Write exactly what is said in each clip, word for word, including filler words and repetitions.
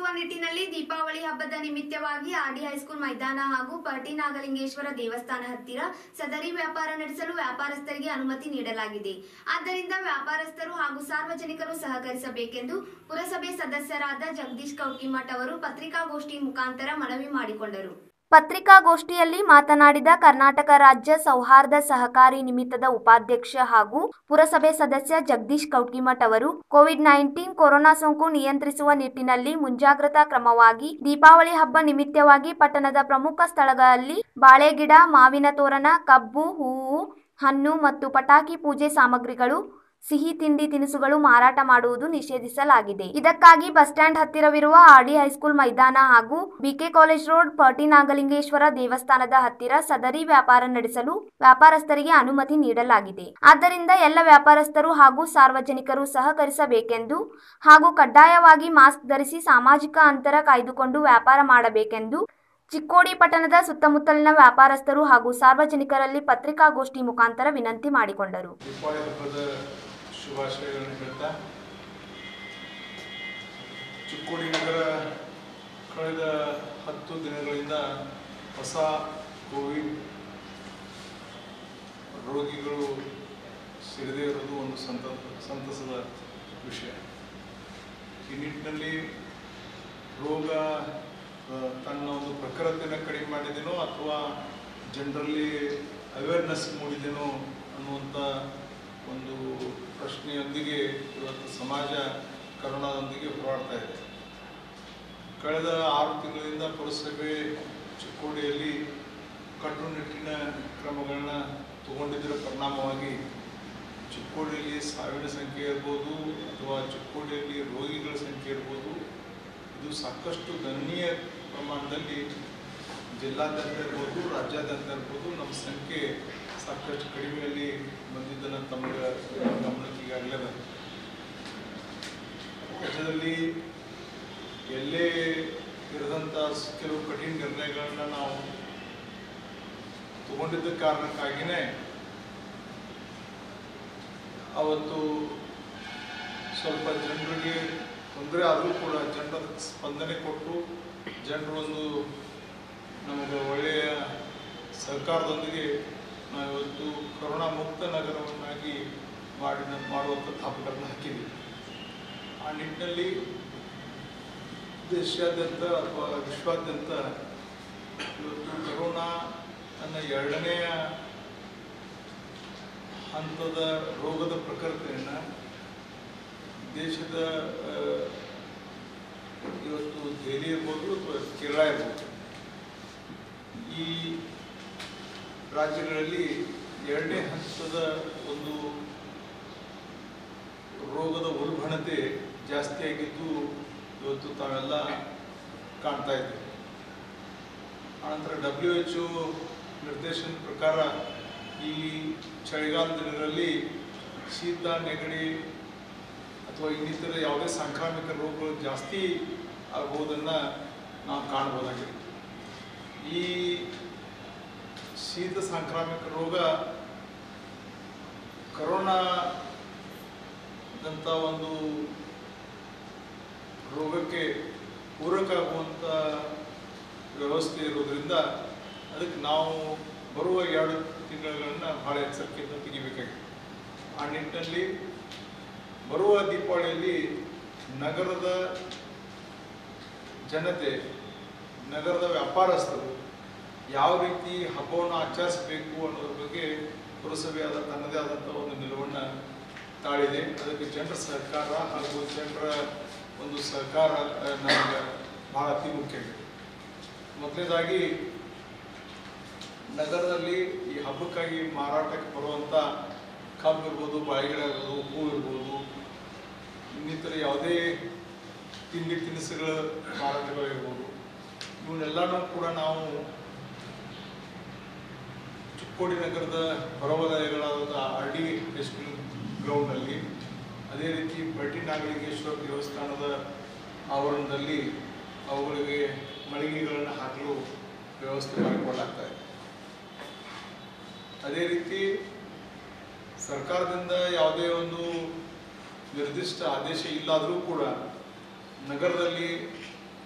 ನಿಯಂತ್ರಿಸುವ ನಿಟ್ಟಿನಲ್ಲಿ ದೀಪಾವಳಿ ಹಬ್ಬದ ನಿಮಿತ್ತವಾಗಿ ಆರ್ಡಿ ಹೈಸ್ಕೂಲ್ ಮೈದಾನ ಹಾಗೂ ಪರ್ಟಿ ನಾಗಲಿಂಗೇಶ್ವರ ದೇವಸ್ಥಾನ ಹತ್ತಿರ ಸದರಿ ವ್ಯಾಪಾರ ನಡೆಸಲು ವ್ಯಾಪಾರಸ್ಥರಿಗೆ ಅನುಮತಿ ನೀಡಲಾಗಿದೆ. ಆದ್ದರಿಂದ ವ್ಯಾಪಾರಸ್ಥರು ಹಾಗೂ ಸಾರ್ವಜನಿಕರು ಸಹಕರಿಸಬೇಕೆಂದು ಪುರಸಭೆ ಸದಸ್ಯರಾದ ಜಗದೀಶ್ ಕೌಟಿಮಠ್ ಅವರು ಪತ್ರಿಕಾಗೋಷ್ಠಿ ಮುಖಾಂತರ ಮನವಿ ಮಾಡಿಕೊಂಡರು. ಪತ್ರಿಕಾಗೋಷ್ಠಿಯಲ್ಲಿ ಮಾತನಾಡಿದ ಕರ್ನಾಟಕ ರಾಜ್ಯ ಸೌಹಾರ್ದ ಸಹಕಾರಿ ನಿಮಿತ್ತದ ಉಪಾಧ್ಯಕ್ಷ ಹಾಗೂ ಪುರಸಭೆ ಸದಸ್ಯ ಜಗದೀಶ್ ಕೌಟಿಮಠ್ ಅವರು ಕೋವಿಡ್ ನೈನ್ಟೀನ್ ಕೊರೋನಾ ಸೋಂಕು ನಿಯಂತ್ರಿಸುವ ನಿಟ್ಟಿನಲ್ಲಿ ಮುಂಜಾಗ್ರತಾ ಕ್ರಮವಾಗಿ ದೀಪಾವಳಿ ಹಬ್ಬ ನಿಮಿತ್ತವಾಗಿ ಪಟ್ಟಣದ ಪ್ರಮುಖ ಸ್ಥಳಗಳಲ್ಲಿ ಬಾಳೆಗಿಡ, ಮಾವಿನ ತೋರಣ, ಕಬ್ಬು, ಹೂವು, ಹಣ್ಣು ಮತ್ತು ಪಟಾಕಿ ಪೂಜೆ ಸಾಮಗ್ರಿಗಳು, ಸಿಹಿ ತಿಂಡಿ ತಿನಿಸುಗಳು ಮಾರಾಟ ಮಾಡುವುದು ನಿಷೇಧಿಸಲಾಗಿದೆ. ಇದಕ್ಕಾಗಿ ಬಸ್ ಸ್ಟ್ಯಾಂಡ್ ಹತ್ತಿರವಿರುವ ಆರ್ಡಿ ಹೈಸ್ಕೂಲ್ ಮೈದಾನ ಹಾಗೂ ಬಿಕೆ ಕಾಲೇಜ್ ರೋಡ್, ಪರ್ಟಿ ನಾಗಲಿಂಗೇಶ್ವರ ದೇವಸ್ಥಾನದ ಹತ್ತಿರ ಸದರಿ ವ್ಯಾಪಾರ ನಡೆಸಲು ವ್ಯಾಪಾರಸ್ಥರಿಗೆ ಅನುಮತಿ ನೀಡಲಾಗಿದೆ. ಆದ್ದರಿಂದ ಎಲ್ಲ ವ್ಯಾಪಾರಸ್ಥರು ಹಾಗೂ ಸಾರ್ವಜನಿಕರು ಸಹಕರಿಸಬೇಕೆಂದು ಹಾಗೂ ಕಡ್ಡಾಯವಾಗಿ ಮಾಸ್ಕ್ ಧರಿಸಿ ಸಾಮಾಜಿಕ ಅಂತರ ಕಾಯ್ದುಕೊಂಡು ವ್ಯಾಪಾರ ಮಾಡಬೇಕೆಂದು ಚಿಕ್ಕೋಡಿ ಪಟ್ಟಣದ ಸುತ್ತಮುತ್ತಲಿನ ವ್ಯಾಪಾರಸ್ಥರು ಹಾಗೂ ಸಾರ್ವಜನಿಕರಲ್ಲಿ ಪತ್ರಿಕಾಗೋಷ್ಠಿ ಮುಖಾಂತರ ವಿನಂತಿ ಮಾಡಿಕೊಂಡರು. ಶುಭಾಶಯಗಳನ್ನು ಹೇಳ್ತಾ, ಚಿಕ್ಕೋಡಿ ನಗರ ಕಳೆದ ಹತ್ತು ದಿನಗಳಿಂದ ಹೊಸ ಕೋವಿಡ್ ರೋಗಿಗಳು ಸಿಗದೇ ಇರೋದು ಒಂದು ಸಂತ ಸಂತಸದ ವಿಷಯ. ಈ ನಿಟ್ಟಿನಲ್ಲಿ ರೋಗ ತನ್ನ ಒಂದು ಪ್ರಖರತೆಯನ್ನು ಕಡಿಮೆ ಮಾಡಿದೇನೋ ಅಥವಾ ಜನರಲ್ಲಿ ಅವೇರ್ನೆಸ್ ಮೂಡಿದೇನೋ ಅನ್ನುವಂಥ ಒಂದು ಪ್ರಶ್ನೆಯೊಂದಿಗೆ ಇವತ್ತು ಸಮಾಜ ಕರೋನಾದೊಂದಿಗೆ ಹೋರಾಡ್ತಾ ಇದೆ. ಕಳೆದ ಆರು ತಿಂಗಳಿಂದ ಪುರಸಭೆ ಚಿಕ್ಕೋಡಿಯಲ್ಲಿ ಕಟ್ಟುನಿಟ್ಟಿನ ಕ್ರಮಗಳನ್ನ ತಗೊಂಡಿದ್ದರ ಪರಿಣಾಮವಾಗಿ ಚಿಕ್ಕೋಡಿಯಲ್ಲಿ ಸಾವಿನ ಸಂಖ್ಯೆ ಇರ್ಬೋದು ಅಥವಾ ಚಿಕ್ಕೋಡಿಯಲ್ಲಿ ರೋಗಿಗಳ ಸಂಖ್ಯೆ ಇರ್ಬೋದು, ಇದು ಸಾಕಷ್ಟು ಗಣನೀಯ ಪ್ರಮಾಣದಲ್ಲಿ ಜಿಲ್ಲಾದ್ಯಂತ ಇರ್ಬೋದು, ರಾಜ್ಯಾದ್ಯಂತ ಇರ್ಬೋದು ನಮ್ಮ ಸಂಖ್ಯೆ ಸಾಕಷ್ಟು ಕಡಿಮೆಯಲ್ಲಿ ಬಂದಿದ್ದನ್ನು ತಮಗೆ ಗಮನಕ್ಕೆ ಈಗಾಗಲೇ ಬಂದಿದೆ. ರಾಜ್ಯದಲ್ಲಿ ಎಲ್ಲೇ ಇರದಂಥ ಕೆಲವು ಕಠಿಣ ನಿರ್ಣಯಗಳನ್ನ ನಾವು ತಗೊಂಡಿದ್ದ ಕಾರಣಕ್ಕಾಗಿಯೇ ಅವತ್ತು ಸ್ವಲ್ಪ ಜನರಿಗೆ ತೊಂದರೆ ಆದರೂ ಕೂಡ ಜನರ ಸ್ಪಂದನೆ ಕೊಟ್ಟು ಜನರು ಒಂದು ನಮಗೆ ಒಳ್ಳೆಯ ಸಹಕಾರದೊಂದಿಗೆ ನಾವಿವತ್ತು ಕೊರೋನಾ ಮುಕ್ತ ನಗರವನ್ನಾಗಿ ಮಾಡಿ ಮಾಡುವಂಥ ದಾಪುಗಳನ್ನು ಹಾಕಿದ್ದೀವಿ. ಆ ನಿಟ್ಟಿನಲ್ಲಿ ದೇಶಾದ್ಯಂತ ಅಥವಾ ವಿಶ್ವಾದ್ಯಂತ ಇವತ್ತು ಕೊರೋನಾ ತನ್ನ ಎರಡನೆಯ ಹಂತದ ರೋಗದ ಪ್ರಕೃತಿಯನ್ನು ದೇಶದ ಇವತ್ತು ದೆಹಲಿ ಇರ್ಬೋದು ಅಥವಾ ಕೇರಳ ಇರ್ಬೋದು, ಈ ರಾಜ್ಯಗಳಲ್ಲಿ ಎರಡನೇ ಹಂತದ ಒಂದು ರೋಗದ ಉಲ್ಬಣತೆ ಜಾಸ್ತಿ ಆಗಿದ್ದು ಇವತ್ತು ತಾವೆಲ್ಲ ಕಾಣ್ತಾ ಇದ್ದೀವಿ. ಆನಂತರ ಡಬ್ಲ್ಯೂ ಎಚ್ ಒ ನಿರ್ದೇಶನದ ಪ್ರಕಾರ ಈ ಚಳಿಗಾಲ ದಿನಗಳಲ್ಲಿ ಶೀತ, ನೆಗಡಿ ಅಥವಾ ಇನ್ನಿತರ ಯಾವುದೇ ಸಾಂಕ್ರಾಮಿಕ ರೋಗಗಳು ಜಾಸ್ತಿ ಆಗುವುದನ್ನು ನಾವು ಕಾಣ್ಬೋದಾಗಿದೆ. ಈ ಶೀತ ಸಾಂಕ್ರಾಮಿಕ ರೋಗ ಕರೋನಾದಂಥ ಒಂದು ರೋಗಕ್ಕೆ ಪೂರಕ ಆಗುವಂಥ ವ್ಯವಸ್ಥೆ ಇರೋದರಿಂದ ಅದಕ್ಕೆ ನಾವು ಬರುವ ಎರಡು ತಿಂಗಳುಗಳನ್ನು ಭಾಳ ಎಚ್ಚರಿಕೆಯಿಂದ ತೆಗಿಬೇಕಾಗಿದೆ. ಆ ನಿಟ್ಟಿನಲ್ಲಿ ಬರುವ ದೀಪಾವಳಿಯಲ್ಲಿ ನಗರದ ಜನತೆ, ನಗರದ ವ್ಯಾಪಾರಸ್ಥರು ಯಾವ ರೀತಿ ಹಬ್ಬವನ್ನು ಆಚರಿಸಬೇಕು ಅನ್ನೋದ್ರ ಬಗ್ಗೆ ಪುರಸಭೆಯಾದ ತನ್ನದೇ ಆದಂಥ ಒಂದು ನಿಲುವನ್ನು ತಾಳಿದೆ. ಅದಕ್ಕೆ ಜನರ ಸಹಕಾರ ಹಾಗೂ ಜನರ ಒಂದು ಸಹಕಾರ ನಮಗೆ ಬಹಳ ಅತಿ ಮುಖ್ಯ ಇದೆ. ಮೊದಲನೇದಾಗಿ ನಗರದಲ್ಲಿ ಈ ಹಬ್ಬಕ್ಕಾಗಿ ಮಾರಾಟಕ್ಕೆ ಬರುವಂಥ ಕಬ್ಬು ಇರ್ಬೋದು, ಬಾಳೆಗಿಡ ಇರ್ಬೋದು, ಹೂ ಇರ್ಬೋದು, ಇನ್ನಿತರ ಯಾವುದೇ ತಿಂಡಿ ತಿನಿಸುಗಳ ಮಾರಾಟಗಳಿರ್ಬೋದು, ಇವನ್ನೆಲ್ಲನೂ ಕೂಡ ನಾವು ಚಿಕ್ಕೋಡಿ ನಗರದ ಹೊರವಲಯಗಳಾದ ಆರ್ ಡಿ ಹೈಸ್ಕೂಲ್ ಗ್ರೌಂಡ್ನಲ್ಲಿ, ಅದೇ ರೀತಿ ಪರ್ಟಿ ನಾಗಲಿಂಗೇಶ್ವರ ದೇವಸ್ಥಾನದ ಆವರಣದಲ್ಲಿ ಅವುಗಳಿಗೆ ಮಳಿಗೆಗಳನ್ನು ಹಾಕಲು ವ್ಯವಸ್ಥೆ ಮಾಡಿಕೊಳ್ಳಲಾಗ್ತಾ ಇದೆ. ಅದೇ ರೀತಿ ಸರ್ಕಾರದಿಂದ ಯಾವುದೇ ಒಂದು ನಿರ್ದಿಷ್ಟ ಆದೇಶ ಇಲ್ಲಾದರೂ ಕೂಡ ನಗರದಲ್ಲಿ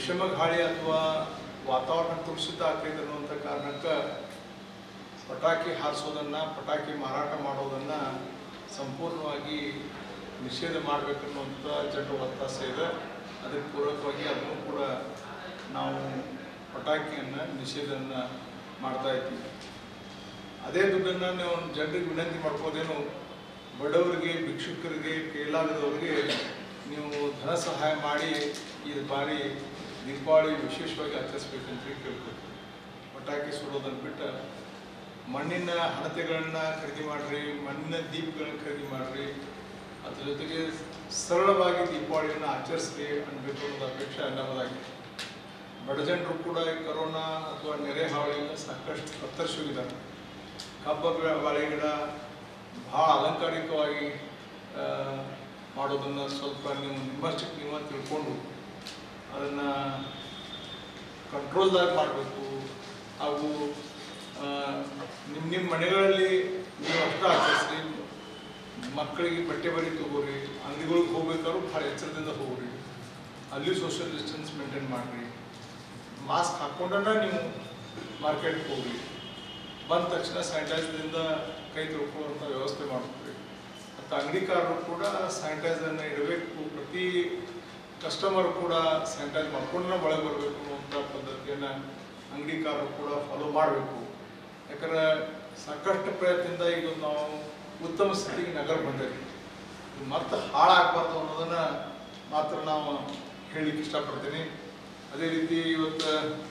ವಿಷಮ ಗಾಳಿ ಅಥವಾ ವಾತಾವರಣ ಕಲುಷಿತ ಆಗ್ತೈತೆ ಅನ್ನುವಂಥ ಕಾರಣಕ್ಕೆ ಪಟಾಕಿ ಹಾರಿಸೋದನ್ನು, ಪಟಾಕಿ ಮಾರಾಟ ಮಾಡೋದನ್ನು ಸಂಪೂರ್ಣವಾಗಿ ನಿಷೇಧ ಮಾಡಬೇಕನ್ನುವಂಥ ಜನರ ಒತ್ತಾಸೆ ಇದೆ. ಅದಕ್ಕೆ ಪೂರಕವಾಗಿ ಅದನ್ನು ಕೂಡ ನಾವು ಪಟಾಕಿಯನ್ನು ನಿಷೇಧವನ್ನು ಮಾಡ್ತಾ ಇದ್ದೀವಿ. ಅದೇ ದುಡ್ಡನ್ನು ನೀವು ಜನರಿಗೆ ವಿನಂತಿ ಮಾಡ್ಕೋದೇನು, ಬಡವರಿಗೆ, ಭಿಕ್ಷುಕರಿಗೆ, ಕೈಲಾಗದವರಿಗೆ ನೀವು ಧನ ಸಹಾಯ ಮಾಡಿ ಈ ಬಾರಿ ದೀಪಾವಳಿ ವಿಶೇಷವಾಗಿ ಆಚರಿಸ್ಬೇಕಂತ ಕೇಳ್ಕೊಳ್ತೀವಿ. ಪಟಾಕಿ ಸುಡೋದನ್ನು ಬಿಟ್ಟು ಮಣ್ಣಿನ ಹಣತೆಗಳನ್ನ ಖರೀದಿ ಮಾಡಿರಿ, ಮಣ್ಣಿನ ದೀಪಗಳನ್ನ ಖರೀದಿ ಮಾಡಿರಿ, ಅದ್ರ ಜೊತೆಗೆ ಸರಳವಾಗಿ ದೀಪಾವಳಿಯನ್ನು ಆಚರಿಸ್ರಿ ಅನ್ಬೇಕು ಅನ್ನೋದು ಅಪೇಕ್ಷೆ ನಮ್ಮದಾಗಿದೆ. ಬಡ ಜನರು ಕೂಡ ಈ ಕರೋನಾ ಅಥವಾ ನೆರೆ ಹಾವಳಿಯಿಂದ ಸಾಕಷ್ಟು ತತ್ತರಿಸಿದ್ದಾರೆ. ಕಬ್ಬ ಬಾಳೆ ಗಿಡ ಭಾಳ ಅಲಂಕಾರಿಕವಾಗಿ ಮಾಡೋದನ್ನು ಸ್ವಲ್ಪ ನೀವು ನಿಮ್ಮಷ್ಟಕ್ಕೆ ನೀವು ತಿಳ್ಕೊಂಡು ಅದನ್ನು ಕಂಟ್ರೋಲ್ದಾಗ ಮಾಡಬೇಕು. ಹಾಗೂ ನಿಮ್ಮ ನಿಮ್ಮ ಮನೆಗಳಲ್ಲಿ ನೀವು ಅಷ್ಟು ಆಚರಿಸ್ರಿ. ಮಕ್ಕಳಿಗೆ ಬಟ್ಟೆ ಬರಿ ತಗೋರಿ, ಅಂಗಡಿಗಳಿಗೆ ಹೋಗ್ಬೇಕಾದ್ರೂ ಭಾಳ ಎಚ್ಚರದಿಂದ ಹೋಗ್ರಿ, ಅಲ್ಲಿ ಸೋಷಿಯಲ್ ಡಿಸ್ಟೆನ್ಸ್ ಮೇಂಟೈನ್ ಮಾಡಿರಿ, ಮಾಸ್ಕ್ ಹಾಕ್ಕೊಂಡ್ರೆ ನೀವು ಮಾರ್ಕೆಟ್ಗೆ ಹೋಗ್ರಿ, ಬಂದ ತಕ್ಷಣ ಸ್ಯಾನಿಟೈಸರ್ದಿಂದ ಕೈ ತೊಳ್ಕೊಳ್ಳುವಂಥ ವ್ಯವಸ್ಥೆ ಮಾಡ್ತೀವಿ. ಮತ್ತು ಅಂಗಡಿಕಾರರು ಕೂಡ ಸ್ಯಾನಿಟೈಸರ್ನ ಇಡಬೇಕು, ಪ್ರತಿ ಕಸ್ಟಮರ್ ಕೂಡ ಸ್ಯಾನಿಟೈಸ್ ಮಾಡ್ಕೊಂಡ್ರೆ ಒಳಗೆ ಬರಬೇಕು ಅನ್ನುವಂಥ ಪದ್ಧತಿಯನ್ನು ಅಂಗಡಿಕಾರರು ಕೂಡ ಫಾಲೋ ಮಾಡಬೇಕು. ಯಾಕಂದರೆ ಸಾಕಷ್ಟು ಪ್ರಯತ್ನದಿಂದ ಈಗ ನಾವು ಉತ್ತಮ ಸ್ಥಿತಿಗೆ ನಗರ ಬಂದೇವೆ. ಮತ್ತೆ ಹಾಳಾಗಬಾರ್ದು ಅನ್ನೋದನ್ನು ಮಾತ್ರ ನಾವು ಹೇಳಲಿಕ್ಕೆ ಇಷ್ಟಪಡ್ತೀನಿ. ಅದೇ ರೀತಿ ಇವತ್ತು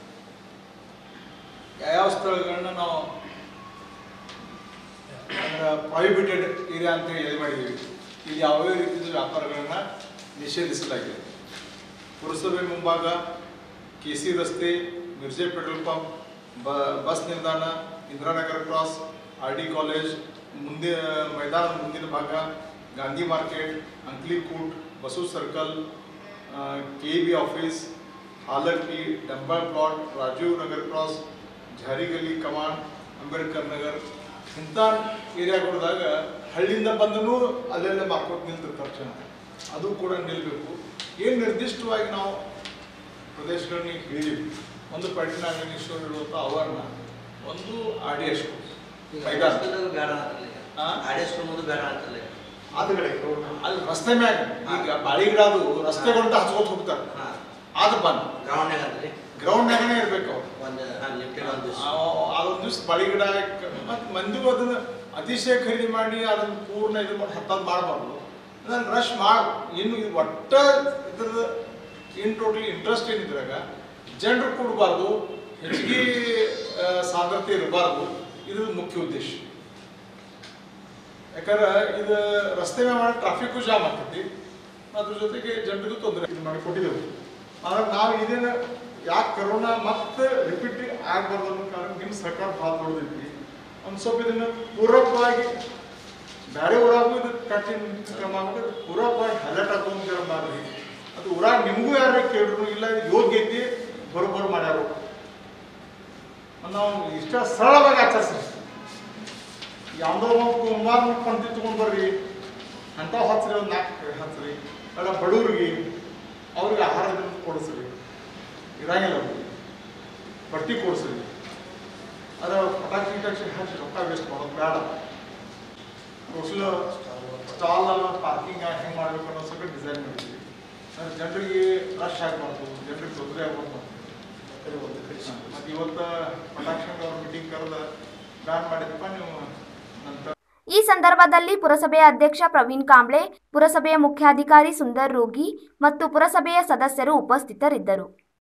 ಯಾವ್ಯಾವ ಸ್ಥಳಗಳನ್ನ ನಾವು ಅಂದ್ರೆ ಪ್ರಾಹಿಬಿಟೆಡ್ ಏರಿಯಾ ಅಂತ ಹೇಳಿ ಮಾಡಿದ್ದೀವಿ, ಇಲ್ಲಿ ಯಾವ್ಯಾವ ರೀತಿಯ ವ್ಯಾಪಾರಗಳನ್ನ ನಿಷೇಧಿಸಲಾಗಿದೆ. ಪುರಸಭೆ ಮುಂಭಾಗ, ಕೆ ಸಿ ರಸ್ತೆ, ಮಿರ್ಜೆ ಪೆಟ್ರೋಲ್ ಪಂಪ್, ಬ ಬಸ್ ನಿಲ್ದಾಣ, Indiranagar cross, R D college ಮುಂದೆ ಮೈದಾನದ ಮುಂದಿನ ಭಾಗ, ಗಾಂಧಿ ಮಾರ್ಕೆಟ್, ಅಂಕ್ಲಿಕೂಟ್, ಬಸು circle, K B office, Halatti, Dambal plot, Rajiv Nagar cross, ಜಾರಿಗಲ್ಲಿ ಕಮಾಂಡ್, ಅಂಬೇಡ್ಕರ್ ನಗರ್ ಇಂಥ ಏರಿಯಾಗಳದಾಗ ಹಳ್ಳಿಯಿಂದ ಬಂದೂ ಅಲ್ಲೆಲ್ಲ ಮಾರ್ಕೋಟ್ ನಿಲ್ತಿರ್ತಾರೆ ಜನ, ಅದು ಕೂಡ ನಿಲ್ಲಬೇಕು. ಏನು ನಿರ್ದಿಷ್ಟವಾಗಿ ನಾವು ಪ್ರದೇಶಗಳನ್ನ ಹೇಳಿದ್ವಿ, ಒಂದು ಪಟ್ಟಿನಾಗೇಶ್ವರ ಇರುವಂಥ ಅವರ್ನ, ಒಂದು ಆರ್ ಡಿ ಎಸ್ ಅದು ಅಲ್ಲಿ ರಸ್ತೆ ಮ್ಯಾಗ ಈಗ ಬಾಳಿಗಿಡ ಅದು ರಸ್ತೆಗಳಂತ ಹಚ್ಕೋತ ಹೋಗ್ತಾರೆ, ಅದು ಬಂದು ಗ್ರೌಂಡ್ನಾಗನೇ ಇರ್ಬೇಕು ಅವ್ರು. ಅದೊಂದು ದಿವ್ಸ ಬಾಳಿಗಿಡ ಮತ್ತು ಮಂದಿಗೂ ಅದನ್ನು ಅತಿಶಯ ಖರೀದಿ ಮಾಡಿ ಅದನ್ನು ಪೂರ್ಣ ಇದು ಮಾಡಿ ಹತ್ತದು ಮಾಡಬಾರ್ದು. ಅದನ್ನು ರಶ್ ಮಾಡಿ ಇನ್ನು ಒಟ್ಟ ಇದ್ರದ್ದು ಇನ್ ಟೋಟಲಿ ಇಂಟ್ರೆಸ್ಟ್ ಏನಿದ್ರಾಗ ಜನರು ಕೊಡಬಾರ್ದು, ಹೆಚ್ಚಿಗೆ ಸಾಂದ್ರತೆ ಇರಬಾರ್ದು, ಇದು ಮುಖ್ಯ ಉದ್ದೇಶ. ಯಾಕಂದ್ರೆ ಇದು ರಸ್ತೆ ಮೇಲೆ ಮಾಡಿ ಟ್ರಾಫಿಕ್ಕು ಜಾಮ್ ಆಗ್ತೈತಿ, ಅದ್ರ ಜೊತೆಗೆ ಜನರಿಗೂ ತೊಂದರೆ ಇದು ಮಾಡಿಕೊಟ್ಟಿದ್ದೆವು. ಆದ್ರೆ ನಾವು ಇದೇನು ಯಾಕೆ ಕರೋನಾ ಮತ್ತೆ ರಿಪೀಟ್ ಆಗಬಾರ್ದು ಅನ್ನೋ ಕಾರಣ ನಿಮ್ಮ ಸರ್ಕಾರ ಭಾಳ ದೊಡ್ಡದೈತಿ. ಒಂದು ಸ್ವಲ್ಪ ಇದನ್ನು ಪೂರಕವಾಗಿ ಬೇರೆ ಊರಾಗೂ ಇದು ಕಠಿಣ ಕ್ರಮ ಆಗ್ಬಿಟ್ಟು ಪೂರಕವಾಗಿ ಹೈಲೈಟ್ ಆಗೋದು ಕ್ರಮ ಮಾಡ್ರಿ. ಅದು ಊರಾಗ ನಿಮಗೂ ಯಾರು ಕೇಳಿದ್ರು ಇಲ್ಲ ಯೋಗ್ಯ ಐತಿ ಬರೋಬ್ಬರು ಮಾಡ್ಯಾರು, ನಾವು ಇಷ್ಟ ಸರಳವಾಗಿ ಆಚರಿಸ್ರಿ. ಯಾವುದೋ ಕುಂಬಾರ ಪಂಕ್ತಿ ತೊಗೊಂಡು ಬರ್ರಿ, ಅಂಥ ಹಚ್ಚ್ರಿ, ಒಂದು ನಾಲ್ಕು ಹಚ್ಚ್ರಿ, ಅಲ್ಲ ಬಡವ್ರಿಗೆ ಅವ್ರಿಗೆ ಆಹಾರ ಕೊಡಿಸ್ರಿ, ಇರಂಗಿಲ್ಲ ಅವ್ರಿಗೆ ಬಟ್ಟೆ ಕೊಡಿಸ್ರಿ. ಅದ್ರ ಪಟಾಕಿ ಗಿಟಾಕಿ ಹಚ್ಚಿ ರೊಕ್ಕ ವೇಸ್ಟ್ ಮಾಡೋದು ಬೇಡ. ಮೋಸ್ಟ್ಲಿ ಸ್ಟಾಲ್ ಪಾರ್ಕಿಂಗ್ ಹೆಂಗೆ ಮಾಡ್ಬೇಕು ಅನ್ನೋ ಸ್ವಲ್ಪ ಡಿಸೈನ್ ಮಾಡಿದ್ವಿ. ಅಂದ್ರೆ ಜನರಿಗೆ ರಶ್ ಆಗಬಾರ್ದು, ಜನರಿಗೆ ತೊಂದರೆ ಆಗ್ಬಾರ್ದು. ಮತ್ತು ಇವತ್ತು ಪಟಾಕ್ಷಿ ಅವ್ರ ಮೀಟಿಂಗ್ ಕರೆದ ಬ್ಯಾನ್ ಮಾಡಿದಪ್ಪ ನೀವು ನಂತರ. ಈ ಸಂದರ್ಭದಲ್ಲಿ ಪುರಸಭೆಯ ಅಧ್ಯಕ್ಷ ಪ್ರವೀಣ್ ಕಾಂಬ್ಳೆ, ಪುರಸಭೆಯ ಮುಖ್ಯಾಧಿಕಾರಿ ಸುಂದರ್ ರೋಗಿ ಮತ್ತು ಪುರಸಭೆಯ ಸದಸ್ಯರು ಉಪಸ್ಥಿತರಿದ್ದರು.